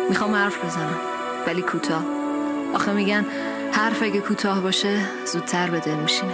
میخوام حرف بزنم ولی کوتاه. آخه میگن حرف اگه کوتاه باشه زودتر به دل میشینه.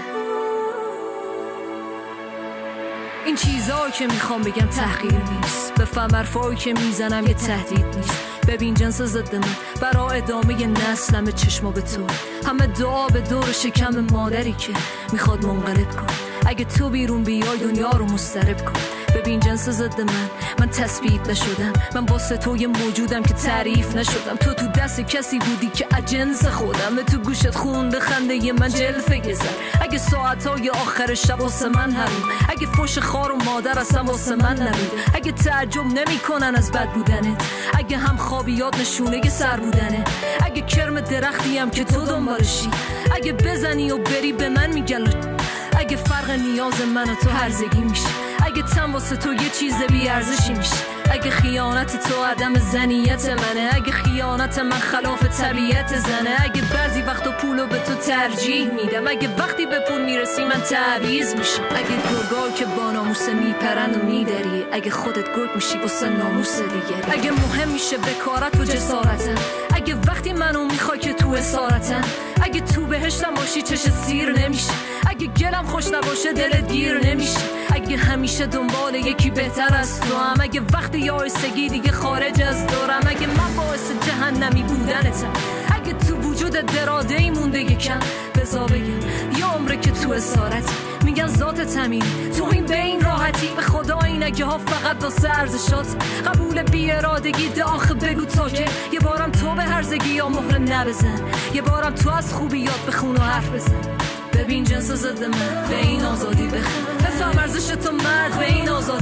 این چیزایی که میخوام بگم تحقیر نیست، بفهم حرفایی که میزنم یه تهدید نیست. ببین جنس ضد من برا ادامه نسلم چشما به تو، همه دعا به دور شکم مادری که میخواد منقلب کن. اگه تو بیرون بیای دنیا رو مضطرب کن. ببین جنس ضد من تثبیت نشدم، من واسه تو یه موجودم که تعریف نشدم. تو دست کسی بودی که اجنس خودم، تو گوشت خونده خنده ی من جلفه گذر. اگه ساعتای آخر شب واسه من هرون، اگه فوش خار و مادر اصلا واسه من نبود، اگه تعجب نمی کنن از بد بودنت، اگه هم خوابیات نشونه ی سر بودنه، اگه کرم درختیم که تو دنبالشی، اگه بزنی و بری به من میگن، اگه فرق نیاز من و تو هرزگی میشه، اگه تن واسه تو یه چیز بی ارزشی میشه، اگه خیانت تو عدم زنیت منه، اگه خیانت من خلاف طبیعت زنه، اگه بعضی وقتا پولو به تو ترجیح میدم، اگه وقتی به پول میرسی من تعویض میشم، اگه گرگا که با ناموس میپرن و میدری، اگه خودت گرگ میشی واسه ناموس دیگری، اگه مهم میشه بکارت و جسارتن، اگه وقتی منو میخوای که تو اسارتن، اگه تو بهشتم باشی چش سیر نمیشه، اگه گلم خوش نباشه دلت گیر نمیشه، اگه همیشه دنبال یکی بهتر از تو هم، اگه وقتی یائسگی دیگه خارج از دورم، اگه من باعث جهنمی بودنتم، اگه تو وجودت دراده‌ای مونده یکم، بذار بگم یه عمره که تو اسارت میگن ذاتت همین، تو این به این راحتی، به خدا این اگه ها فقط واسه ارزشات، قبول بی ارادگی ده آخه بگو تا که یه بارم تو به هرزگی یا مهر نبزن، یه بارم تو از خوبیات بخون و حرف بزن. ببین جنس ضد من به این آزادی بخون، بفهم ارزش تو مرد به این آزادی